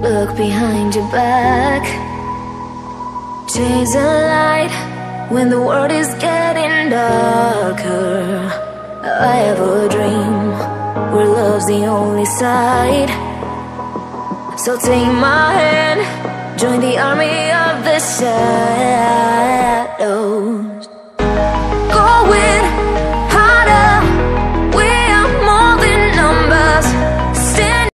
look behind your back. Chase a light when the world is getting darker. I have a dream where love's the only side. So take my hand, join the army of the shadows.